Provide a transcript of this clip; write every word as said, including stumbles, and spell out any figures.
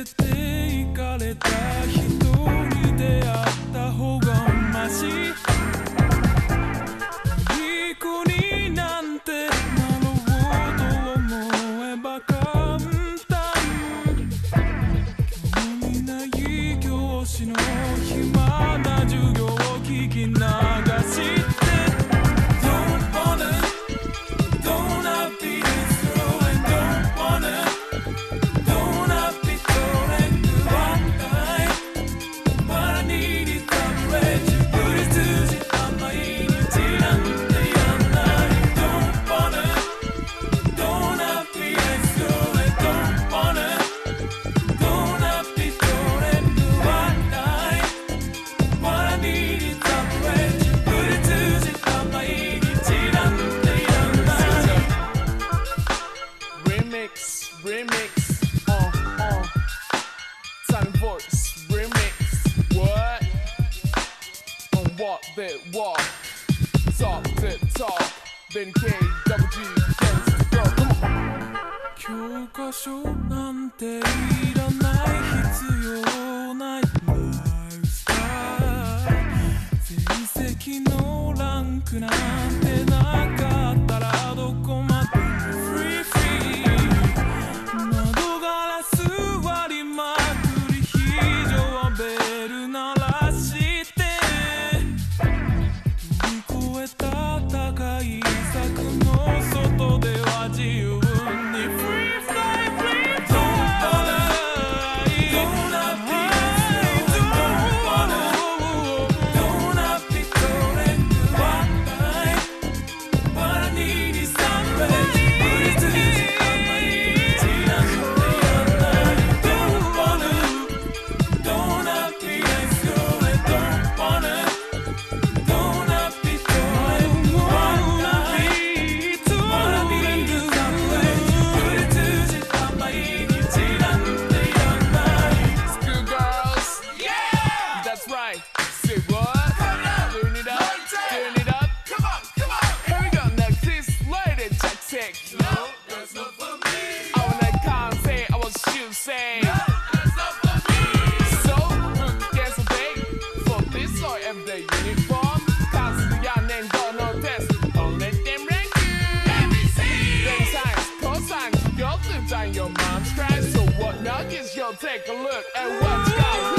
ていかれた人に出会った方がマシいい子になんてなろうと思えば簡単興味ない教師の暇な授業を聞き流して教科書なんていらない必要ないライフスタイル成績のランクなんてなかったらどこまでもフリーフリー窓ガラス割りまくり非常ベル鳴らして飛び越えた高い柵の外では自由 Take a look at what you got.